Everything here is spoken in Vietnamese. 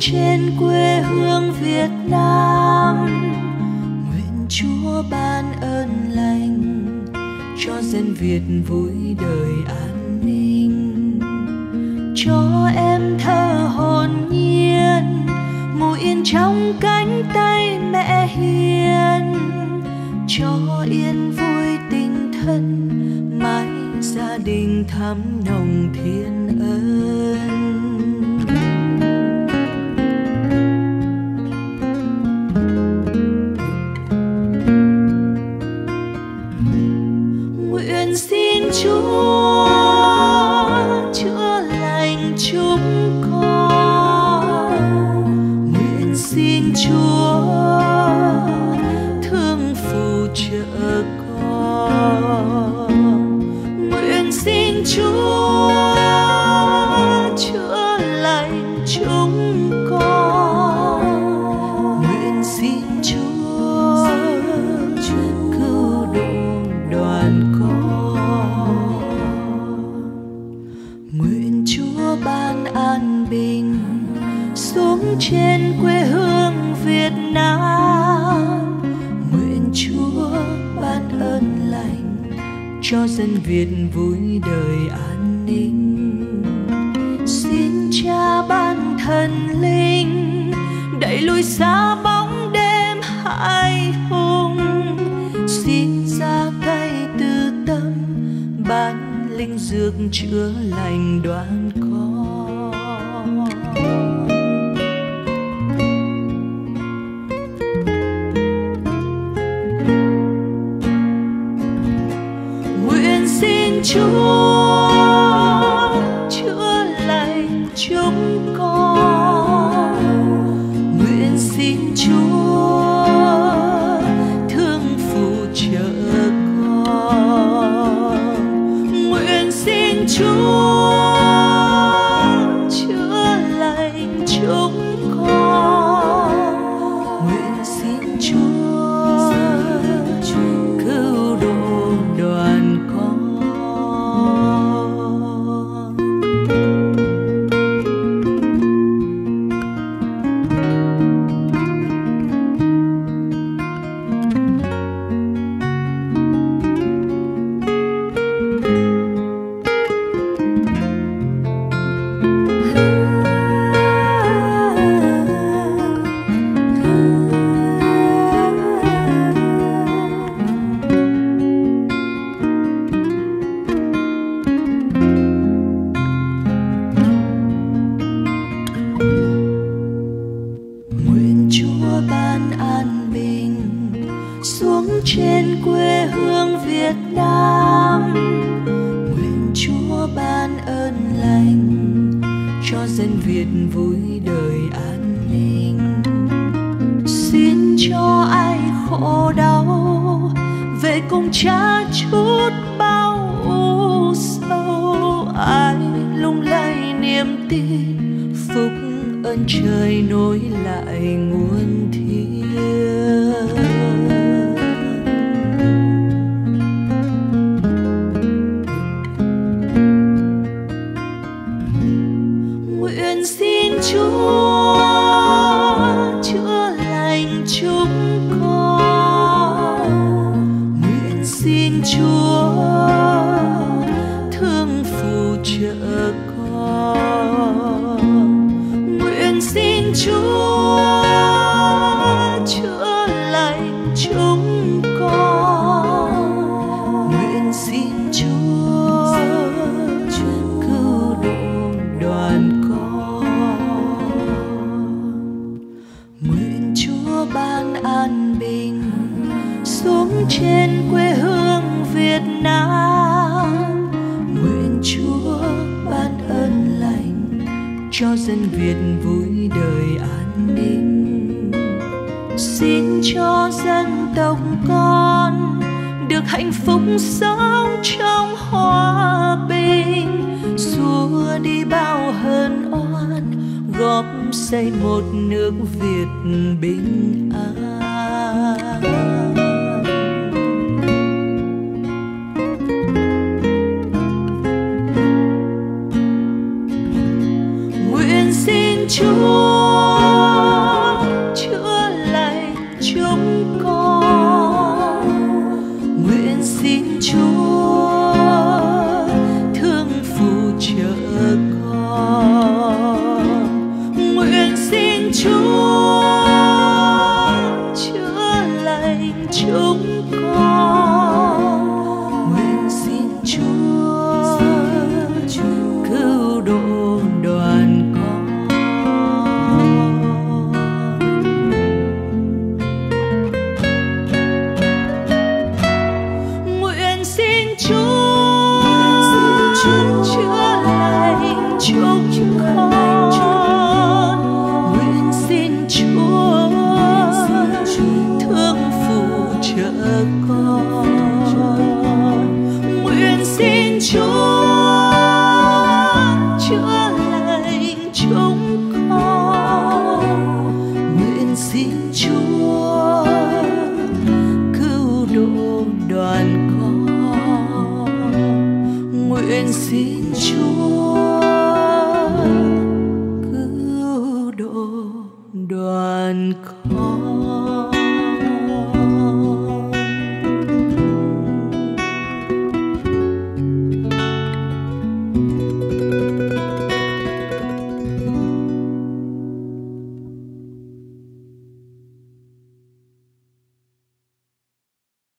trên quê hương Việt Nam. Nguyện Chúa ban ơn lành cho dân Việt vui đời an ninh, cho em thơ hồn nhiên ngủ yên trong cánh tay mẹ hiền, cho yên vui tình thân mãi gia đình thắm nồng thiên ân. Nguyện xin Chúa chữa lành chúng con, nguyện xin Chúa thương phù trợ con, nguyện xin Chúa chữa lành chúng con, nguyện xin Chúa cứu độ đoàn con, nguyện Chúa ban an bình xuống trên quê hương Việt Nam. Nguyện Chúa ban ơn lành cho dân Việt vui đời an ninh. Xin Cha ban thần linh đẩy lùi xa bóng đêm hãi hùng. Xin ra tay từ tâm ban linh dược chữa lành đoàn con. Nguyện xin Chúa chữa lành chúng con, nguyện xin Chúa thương phù trợ con, nguyện xin Chúa chữa lành chúng con, nguyện xin Chúa cứu độ đoàn con. Nguyện Chúa ban an bình xuống trên quê hương Việt Nam. Nguyện Chúa ban ơn lành cho dân Việt vui đời an ninh. Xin cho ai khổ đau về cùng Cha chút bao u sầu, ai lung lay niềm tin phúc ơn trời nối lại nguồn thiên. Nguyện xin Chúa chữa lành chúng con, nguyện xin Chúa thương phù trợ con, nguyện xin Chúa chữa lành chúng con, nguyện xin Chúa cứu độ đoàn con, nguyện Chúa ban an bình xuống trên quê hương Việt Nam. Nguyện Chúa ban ơn lành cho dân Việt vui đời an ninh. Xin cho dân tộc con được hạnh phúc sống trong hòa bình, xua đi bao hờn oan, góp xây một nước Việt bình an. Nguyện xin Chúa chúc con. Nguyện xin Chúa thương phù trợ con. Nguyện xin Chúa chữa lành chúng con. Nguyện xin Chúa cứu độ đoàn con. Nguyện xin Chúa